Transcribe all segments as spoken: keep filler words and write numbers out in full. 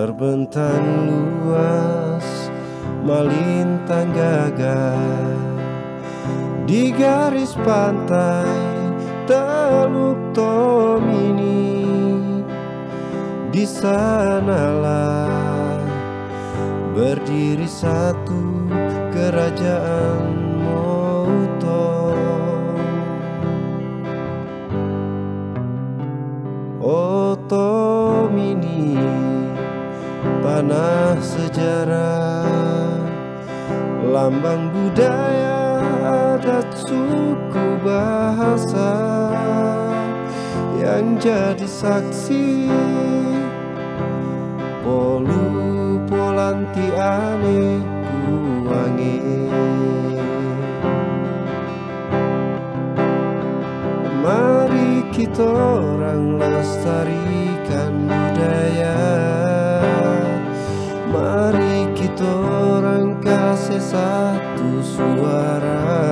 terbentang luas melintang gagah di garis pantai Teluk Tomini. Di sanalah berdiri satu kerajaan Moutong. Oh Tomini, tanah sejarah, lambang budaya, adat, suku, bahasa yang jadi saksi polu polanti ane kuangi. Mari kita orang lestarikan budaya, mari kita orang kasih satu suara.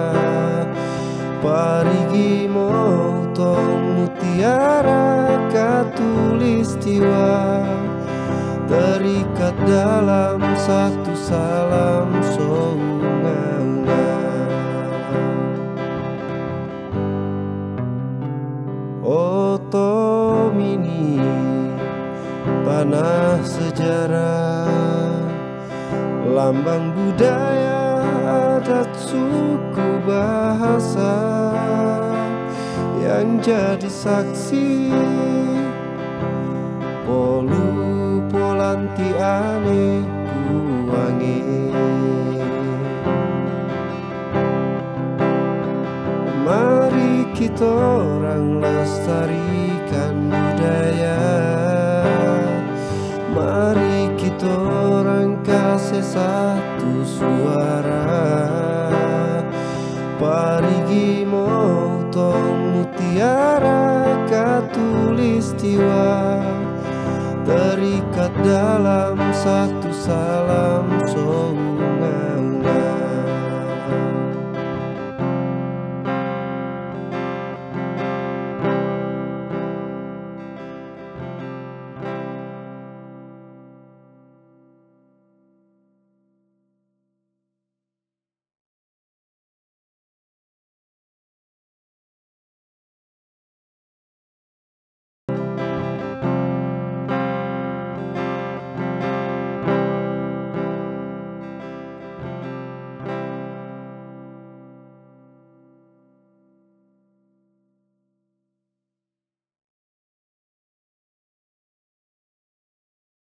Parigi Moutong mutiara katulistiwa, terikat dalam satu salam songaunga. Oh Tomini, tanah sejarah, lambang budaya, adat, suku, bahasa yang jadi saksi polu polanti ane kuangi. Mari kita orang lestarikan budaya, mari kita orang kasih satu suara. Parigi Moutong mutiara katulistiwa, terikat dalam satu salam songaunga.